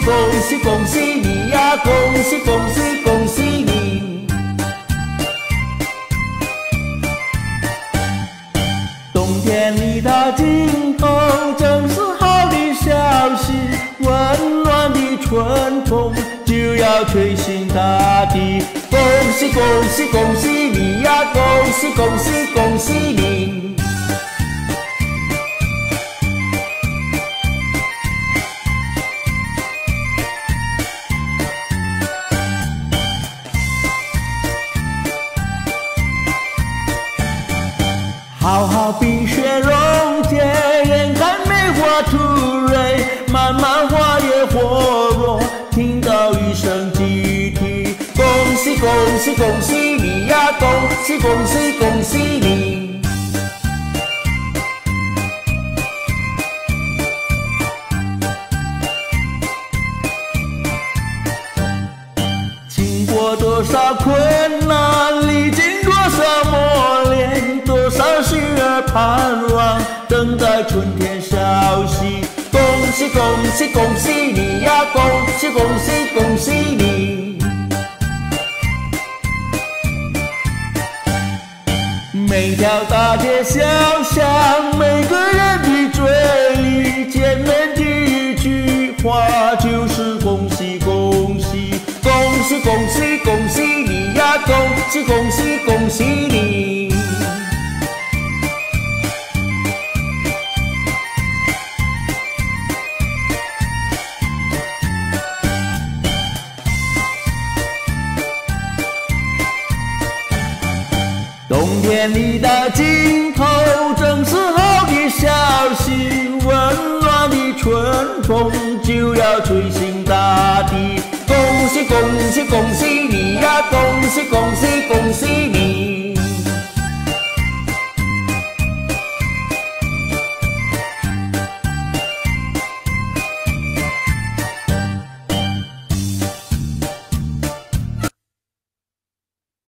恭喜恭喜你呀！恭喜恭喜恭喜你！冬天里的尽头，正是好的消息，温暖的春风就要吹醒大地。恭喜恭喜恭喜你呀！恭喜恭喜恭喜你！好好冰雪融解，眼看梅花吐蕊，漫漫花叶火落，听到一声集体，恭喜恭喜恭喜你呀！恭喜恭喜恭喜你！经过多少困难，历经多少磨练，多少心儿盼望，等待春天消息。恭喜恭喜恭喜你呀！恭喜恭喜恭喜你！每条大街小巷，每个人的嘴里，见面第一句话就是恭喜恭喜。恭喜恭喜恭喜你呀！恭喜恭喜恭喜你！冬天里的尽头，正是好的消息，温暖的春风就要吹醒大地。恭喜恭喜恭喜你呀！恭喜恭喜恭喜你！